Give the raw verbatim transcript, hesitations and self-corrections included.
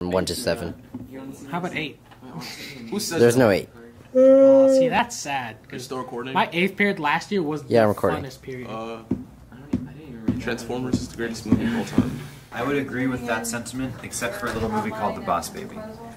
from one to seven. How about eight? Who says There's that? no eight. Oh, see, that's sad. You're still recording? My eighth period last year was Yeah, the I'm recording. funnest period. Uh, Transformers is the greatest movie of all time. I would agree with that sentiment, except for a little movie called The Boss Baby.